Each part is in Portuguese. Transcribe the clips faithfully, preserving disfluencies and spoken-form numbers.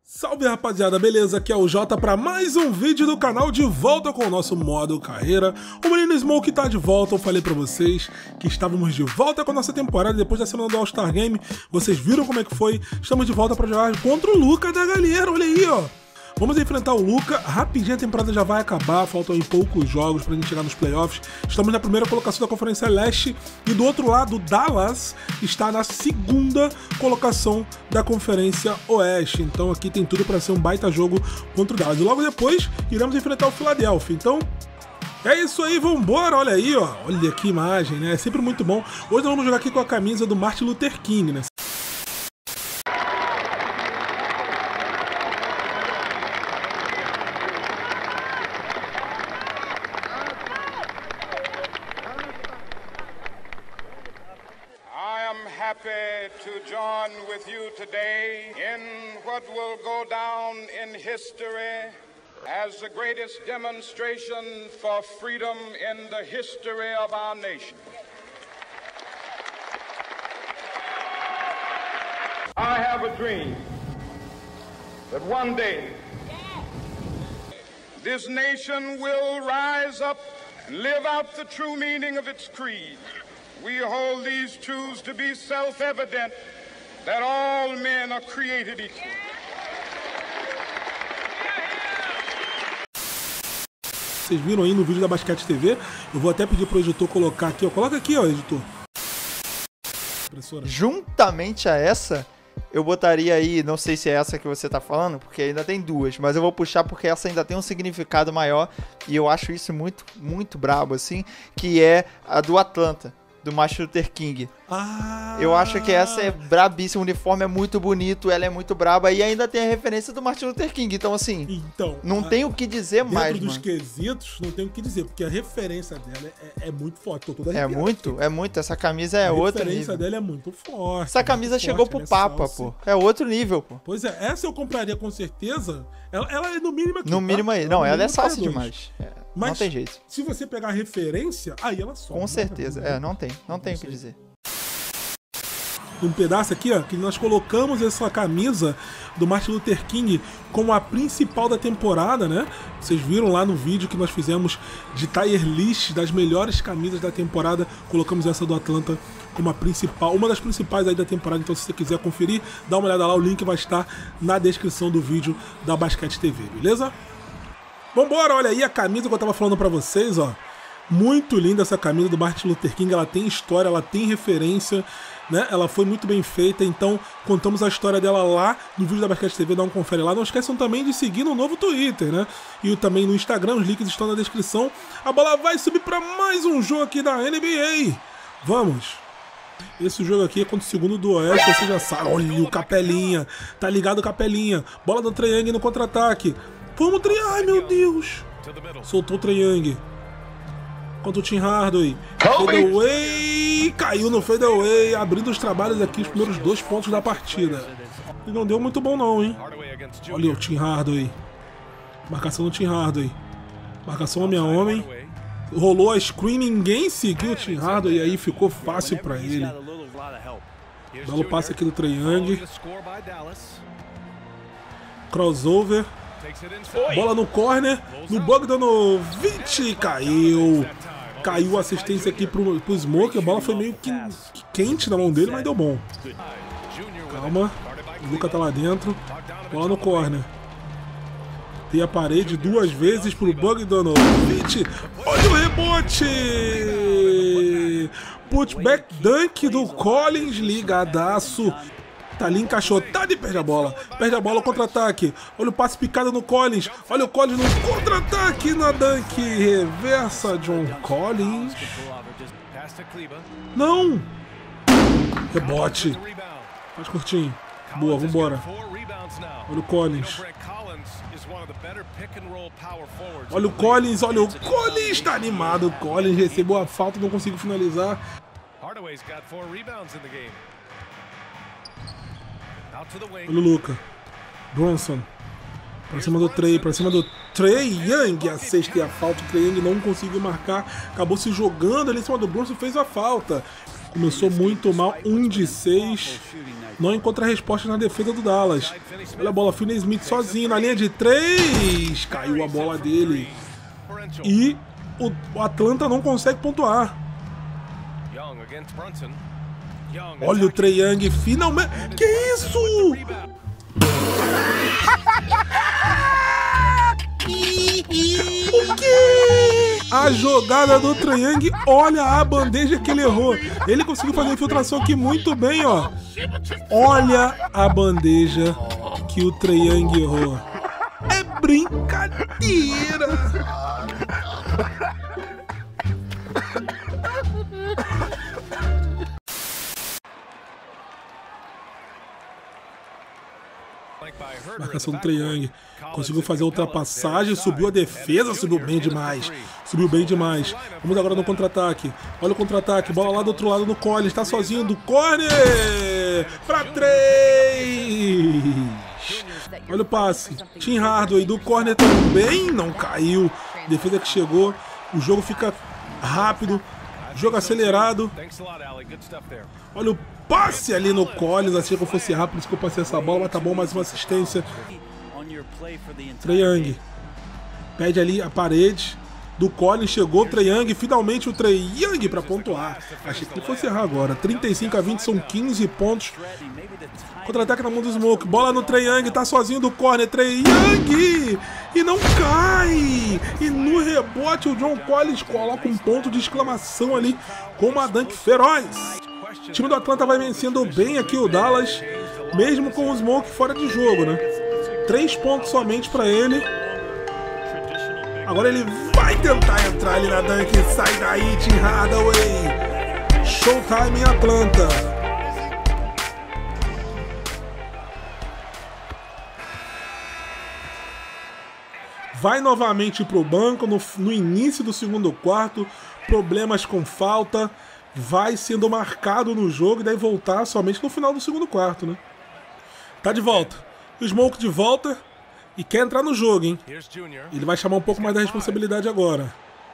Salve rapaziada, beleza? Aqui é o Jota para mais um vídeo do canal, de volta com o nosso modo carreira. O menino Smoke tá de volta, eu falei pra vocês que estávamos de volta com a nossa temporada depois da semana do All-Star Game. Vocês viram como é que foi? Estamos de volta para jogar contra o Luca da galera, olha aí, ó. Vamos enfrentar o Luca, rapidinho a temporada já vai acabar, faltam aí poucos jogos pra gente chegar nos playoffs. Estamos na primeira colocação da Conferência Leste e do outro lado, Dallas está na segunda colocação da Conferência Oeste. Então aqui tem tudo para ser um baita jogo contra o Dallas. E logo depois iremos enfrentar o Philadelphia. Então é isso aí, vambora, olha aí, ó. Olha que imagem, né? É sempre muito bom. Hoje nós vamos jogar aqui com a camisa do Martin Luther King, né? Happy to join with you today in what will go down in history as the greatest demonstration for freedom in the history of our nation. I have a dream that one day this nation will rise up and live out the true meaning of its creed. We hold these truths to be self-evident, that all men are created equal. Vocês viram aí no vídeo da Basquete T V? Eu vou até pedir pro editor colocar aqui, ó. Coloca aqui, ó, editor. Impressora. Juntamente a essa, eu botaria aí, não sei se é essa que você tá falando, porque ainda tem duas, mas eu vou puxar porque essa ainda tem um significado maior e eu acho isso muito, muito brabo, assim, que é a do Atlanta, do Martin Luther King. Ah. Eu acho que essa é brabíssima, o uniforme é muito bonito, ela é muito braba e ainda tem a referência do Martin Luther King, então assim, então, não a, tem o que dizer dentro mais, dos mano. quesitos, não tem o que dizer, porque a referência dela é, é muito forte. Tô toda É muito, aqui. é muito, essa camisa é a outro nível. A referência dela é muito forte. Essa camisa muito chegou forte, pro Papa, salsa. pô. É outro nível, pô. Pois é, essa eu compraria com certeza. Ela, ela é no mínimo aqui, No tá? mínimo aí. Ela Não, no ela é mínimo salsa dois. demais. É, Mas não tem jeito. Se você pegar a referência, aí ela sobe. Com né? certeza. É, não tem. Não tem o que dizer. Um pedaço aqui, ó, que nós colocamos essa camisa do Martin Luther King como a principal da temporada, né? Vocês viram lá no vídeo que nós fizemos de tier list das melhores camisas da temporada, colocamos essa do Atlanta como a principal, uma das principais aí da temporada. Então se você quiser conferir, dá uma olhada lá, o link vai estar na descrição do vídeo da Basquete T V, beleza? Vambora, olha aí a camisa que eu tava falando pra vocês, ó. Muito linda essa camisa do Martin Luther King, ela tem história, ela tem referência, né? Ela foi muito bem feita, então contamos a história dela lá no vídeo da Basquete T V, dá um confere lá. Não esqueçam também de seguir no novo Twitter, né? E também no Instagram, os links estão na descrição. A bola vai subir para mais um jogo aqui da N B A. Vamos! Esse jogo aqui é contra o segundo do Oeste, você já sabe. Olha o Capelinha, tá ligado o Capelinha. Bola do Trae Young no contra-ataque. Vamos, Trae, ai meu Deus! Soltou o Trae Young. Contra o Tim Hardaway. Fadeaway, caiu no fadeaway, abrindo os trabalhos aqui, os primeiros dois pontos da partida. E não deu muito bom não, hein? Olha o Tim Hardaway. Marcação do Tim Hardaway. Marcação homem a homem. Rolou a screen, ninguém seguiu o Tim Hardaway e aí ficou fácil pra ele. Belo passe aqui do Trae Young. Crossover. Bola no corner, no Bogdanovic, caiu. Caiu a assistência aqui pro, pro Smoke, a bola foi meio que, que quente na mão dele, mas deu bom. Calma, o Luca tá lá dentro. Bola no corner. Tem a parede duas vezes pro Bogdanovic. Olha o rebote! Putback dunk do Collins, ligadaço. Tá ali encaixotado e perde a bola. Perde a bola, contra-ataque. Olha o passe picado no Collins. Olha o Collins no contra-ataque na dunk. Reversa John Collins. Não! Rebote. Faz curtinho. Boa, vambora. Olha o Collins. Olha o Collins, olha o Collins. Tá animado. O Collins recebeu a falta, não conseguiu finalizar. Olha o Luca. Bronson. Pra cima do Trae, pra cima do Trae Young. A sexta e a falta. O Trae Young não conseguiu marcar. Acabou se jogando ali em cima do Bronson e fez a falta. Começou muito mal, um de seis. Não encontra resposta na defesa do Dallas. Olha a bola, Finney-Smith sozinho na linha de três. Caiu a bola dele. E o Atlanta não consegue pontuar. Olha o Trae Young, finalmente... Que isso? O quê? A jogada do Trae Young, olha a bandeja que ele errou. Ele conseguiu fazer a infiltração aqui muito bem, ó. Olha a bandeja que o Trae Young errou. É brincadeira. Marcação do Trae Young. Conseguiu fazer a ultrapassagem, subiu a defesa, subiu bem demais. Subiu bem demais. Vamos agora no contra-ataque. Olha o contra-ataque, bola lá do outro lado no Collins. Está sozinho do corner. Para três. Olha o passe. Tim Hardaway do corner também não caiu. Defesa que chegou. O jogo fica rápido. Jogo acelerado. Olha o passe ali no Collins. Achei que eu fosse rápido, que eu passei essa bola, mas tá bom, mais uma assistência. Trae Young pede ali a parede do Collins, chegou o Trae Young, finalmente o Trae Young para pontuar. Achei que ele fosse errar agora. trinta e cinco a vinte, são quinze pontos. Contra-ataque na mão do Smoke, bola no Trae Young, tá sozinho do corner, Trae Young, e não cai. E no rebote o John Collins coloca um ponto de exclamação ali com uma dunk feroz. O time do Atlanta vai vencendo bem aqui o Dallas, mesmo com o Smoke fora de jogo, né? Três pontos somente para ele. Agora ele vai tentar entrar ali na dunk. Sai daí, Tim Hardaway. Showtime em Atlanta. Vai novamente para o banco no, no início do segundo quarto. Problemas com falta. Vai sendo marcado no jogo e daí voltar somente no final do segundo quarto, né? Tá de volta. O Smoke de volta e quer entrar no jogo, hein? Ele vai chamar um pouco mais da responsabilidade agora.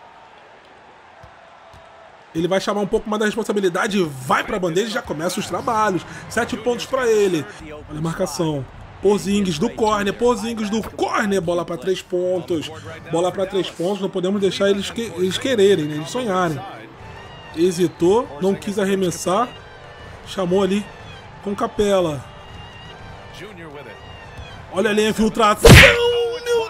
Ele vai chamar um pouco mais da responsabilidade e vai pra bandeja e já começa os trabalhos. Sete pontos pra ele. Olha a marcação. Porzingis do corner, Porzingis do corner. Bola pra três pontos. Bola pra três pontos. Não podemos deixar eles, que, eles quererem, né? Eles sonharem. Hesitou, não quis arremessar. Chamou ali com Capela. Olha ali a infiltração, meu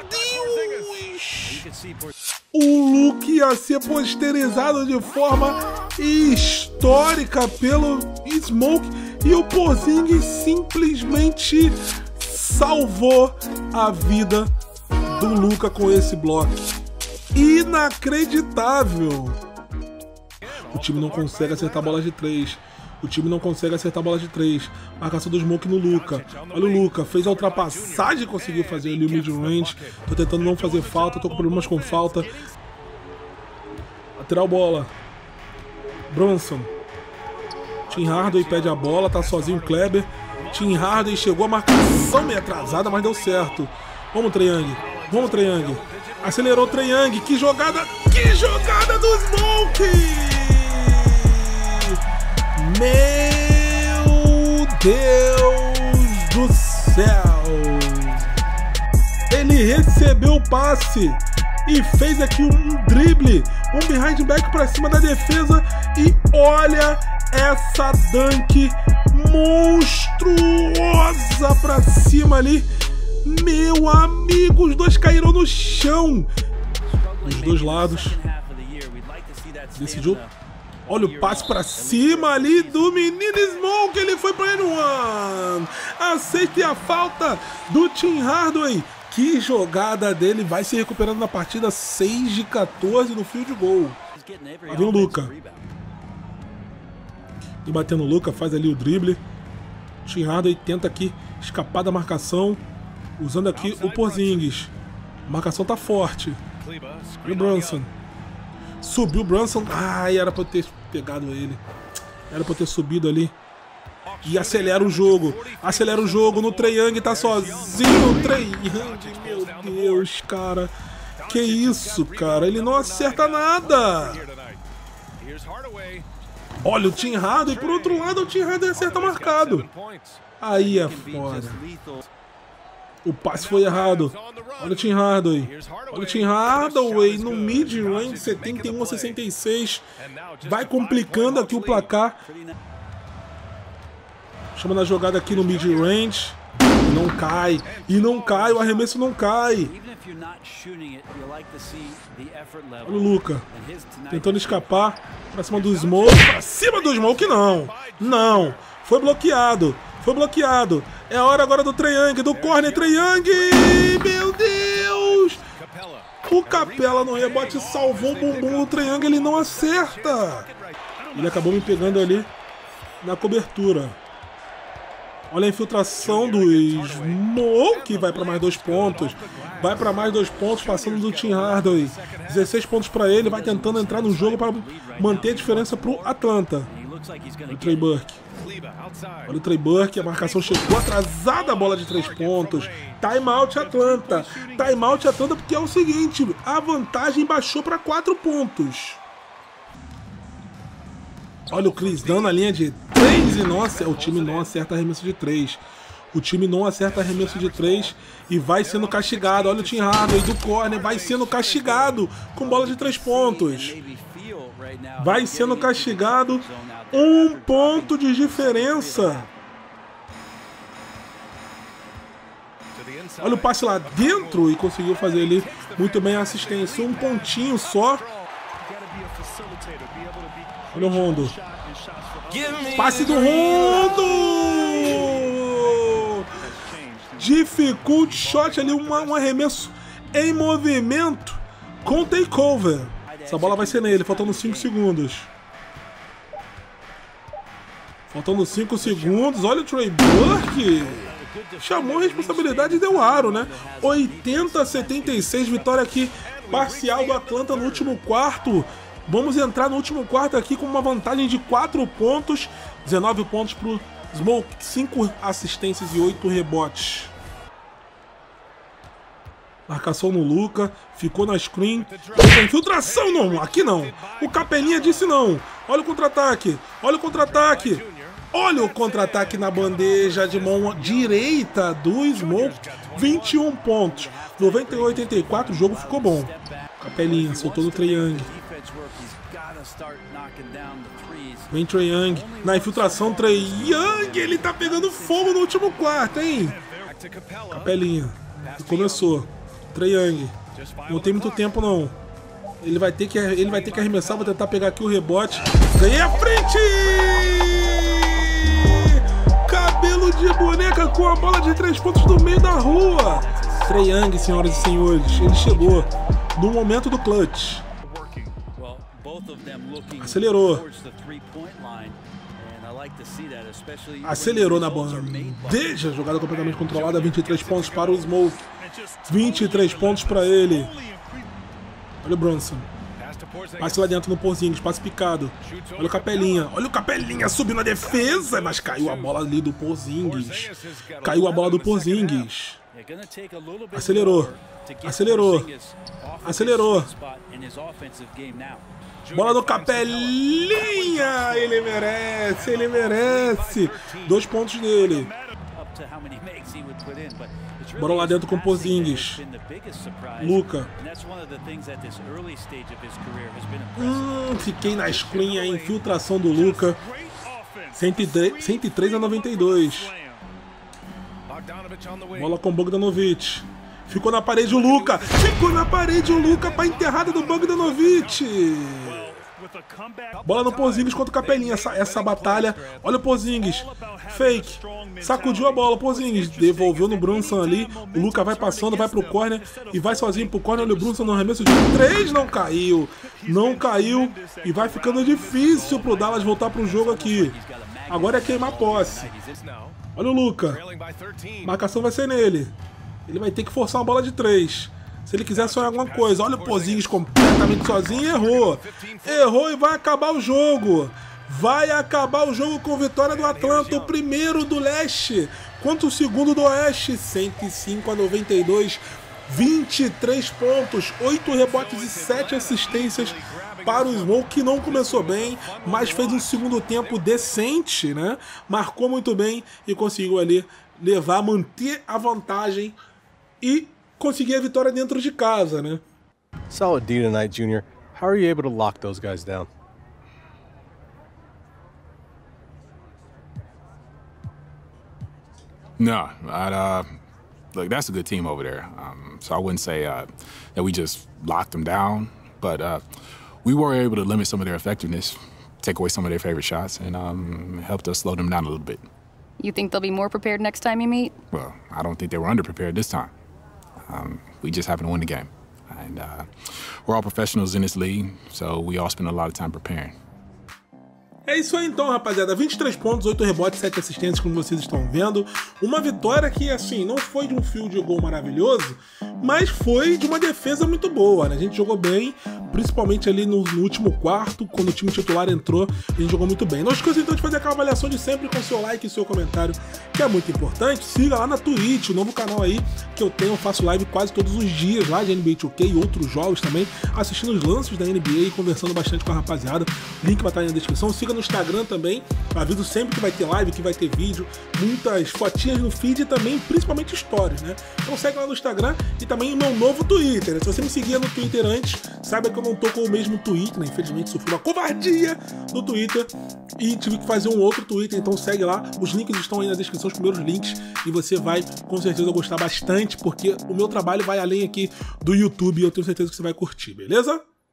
Deus! O look ia ser posterizado de forma histórica pelo Smoke e o Porzingis simplesmente salvou a vida do Luka com esse bloco. Inacreditável! O time não consegue acertar bola de três. O time não consegue acertar a bola de três. Marcação do Smoke no Luka. Olha o Luka. Fez a ultrapassagem e conseguiu fazer ali o mid-range. Tô tentando não fazer falta. Tô com problemas com falta. Lateral bola. Brunson. Tim Hardaway pede a bola. Tá sozinho o Kleber. Tim Hardaway chegou. A marcação meio atrasada, mas deu certo. Vamos, Trae Young. Vamos, Trae Young. Acelerou o Trae Young. Que jogada. Que jogada do Smoke! Meu Deus do céu! Ele recebeu o passe e fez aqui um drible, um behind back para cima da defesa e olha essa dunk monstruosa para cima ali. Meu amigo, os dois caíram no chão. Dos dois lados. Decidiu. Olha o passe pra cima ali do menino Smoke. Ele foi pra N um. A sexta e a falta do Tim Hardaway. Que jogada dele. Vai se recuperando na partida. seis de quatorze no field goal. Lá vem o Luka. E batendo o Luka. Faz ali o drible. Tim Hardaway tenta aqui escapar da marcação. Usando aqui o Porzingis. A marcação tá forte. E o Brunson. Subiu o Brunson. Ai, era pra eu ter pegado ele. Era pra eu ter subido ali. E acelera o jogo. Acelera o jogo no Trae Young. Tá sozinho o Trae Young. Meu Deus, cara. Que isso, cara. Ele não acerta nada. Olha o Tim Hardaway, por outro lado o Tim Hardaway acerta marcado. Aí é foda. O passe foi errado. Olha o Tim Hardaway. Olha o Tim Hardaway no mid-range, setenta e um a sessenta e seis. Vai complicando aqui o placar. Chama na jogada aqui no mid-range. Não cai. E não cai, o arremesso não cai. Olha o Luka. Tentando escapar. Pra cima do Smoke. Pra cima do Smoke, não. Não. Foi bloqueado. Foi bloqueado. É a hora agora do Trae Young. Do corner, Trae Young. Meu Deus. O Capela no rebote salvou o bumbum do Trae Young. Ele não acerta. Ele acabou me pegando ali na cobertura. Olha a infiltração do Smoke. Vai para mais dois pontos. Vai para mais dois pontos, passando do Tim Hardaway. dezesseis pontos para ele. Vai tentando entrar no jogo para manter a diferença para o Atlanta. Olha o Trey Burke. Olha o Trey Burke. A marcação chegou atrasada. A bola de três pontos. Timeout Atlanta. Timeout Atlanta porque é o seguinte. A vantagem baixou para quatro pontos. Olha o Chris dando a linha de três e não acerta. O time não acerta arremesso de três. O time não acerta arremesso de três e vai sendo castigado. Olha o Tim Hardaway do corner, vai sendo castigado com bola de três pontos. Vai sendo castigado. Um ponto de diferença. Olha o passe lá dentro e conseguiu fazer ali muito bem a assistência. Um pontinho só. Olha o Rondo. Passe do Rondo! Difficult shot ali, um, um arremesso em movimento com takeover. Essa bola vai ser nele, faltando cinco segundos. Faltando cinco segundos. Olha o Trey Burke. Chamou a responsabilidade e deu aro, né? oitenta a setenta e seis, vitória aqui parcial do Atlanta no último quarto. Vamos entrar no último quarto aqui com uma vantagem de quatro pontos. dezenove pontos para o Smoke, cinco assistências e oito rebotes. Marcação no Luka, ficou na screen. Infiltração, não, aqui não. O Capelinha disse não. Olha o contra-ataque, olha o contra-ataque. Olha o contra-ataque na bandeja de mão direita do Smoke. vinte e um pontos. noventa e oito a oitenta e quatro, o jogo ficou bom. Capelinha, soltou no Trae Young. Vem Trae Young. Na infiltração, Trae Young. Ele tá pegando fogo no último quarto, hein? Capelinha. Começou. Trae Young. Não tem muito tempo, não. Ele vai ter que, ele vai ter que arremessar. Vou tentar pegar aqui o rebote. Ganhei a frente! Cabelo de boneca com a bola de três pontos no meio da rua. Trae Young, senhoras e senhores. Ele chegou no momento do clutch. Acelerou. Acelerou na bandeja. Jogada completamente controlada. vinte e três pontos para o Smoke. vinte e três pontos para ele. Olha o Brunson. Passe lá dentro no Porzingis. Passe picado. Olha o Capelinha. Olha o Capelinha subindo a defesa. Mas caiu a bola ali do Porzingis. Caiu a bola do Porzingis. Acelerou. Acelerou. Acelerou. Bola do Capelinha. Ele merece. Ele merece. Dois pontos dele. Bora lá dentro com o Porzingis. Luka. Hum, fiquei na screen. A infiltração do Luka. cento e três a noventa e dois. Bola com Bogdanovic. Ficou na parede o Luka. Ficou na parede o Luka para enterrada do Bogdanovic. Bola no Porzingis contra o Capelinha. Essa, essa batalha. Olha o Porzingis. Fake. Sacudiu a bola. Porzingis devolveu no Brunson ali. O Luka vai passando, vai pro corner e vai sozinho pro corner. Olha o Brunson no arremesso de três. Não caiu. Não caiu. E vai ficando difícil pro Dallas voltar pro jogo aqui. Agora é queimar posse. Olha o Luka. Marcação vai ser nele. Ele vai ter que forçar uma bola de três. Se ele quiser sonhar alguma coisa. Olha o Porzingis completamente sozinho e errou. Errou e vai acabar o jogo. Vai acabar o jogo com vitória do Atlanta. O primeiro do leste contra o segundo do oeste. cento e cinco a noventa e dois. vinte e três pontos, oito rebotes e sete assistências para o Smoke, que não começou bem, mas fez um segundo tempo decente, né? Marcou muito bem e conseguiu ali levar, manter a vantagem e conseguir a vitória dentro de casa, né? Solid D tonight, Junior. How are you able to lock those guys down? No, I'd, uh, look, that's a good team over there. Um, so I wouldn't say uh, that we just locked them down, but uh, we were able to limit some of their effectiveness, take away some of their favorite shots, and um, helped us slow them down a little bit. You think they'll be more prepared next time you meet? Well, I don't think they were underprepared this time. Um, we just happened to win the game. And uh, we're all professionals in this league, so we all spend a lot of time preparing. É isso aí então, rapaziada. vinte e três pontos, oito rebotes, sete assistências, como vocês estão vendo. Uma vitória que, assim, não foi de um field goal maravilhoso, mas foi de uma defesa muito boa, né? A gente jogou bem, principalmente ali no, no último quarto, quando o time titular entrou, a gente jogou muito bem. Não esqueça então de fazer aquela avaliação de sempre com seu like e seu comentário, que é muito importante. Siga lá na Twitch, o novo canal aí que eu tenho, eu faço live quase todos os dias lá de N B A dois K e outros jogos também, assistindo os lances da N B A e conversando bastante com a rapaziada. Link vai estar aí na descrição. Siga no Instagram também, aviso sempre que vai ter live, que vai ter vídeo, muitas fotinhas no feed e também, principalmente stories, né? Então segue lá no Instagram e também o meu novo Twitter, né? Se você me seguia no Twitter antes, saiba que eu não tô com o mesmo Twitter, né? Infelizmente sofri uma covardia no Twitter e tive que fazer um outro Twitter, então segue lá, os links estão aí na descrição, os primeiros links, e você vai com certeza gostar bastante, porque o meu trabalho vai além aqui do YouTube e eu tenho certeza que você vai curtir, beleza?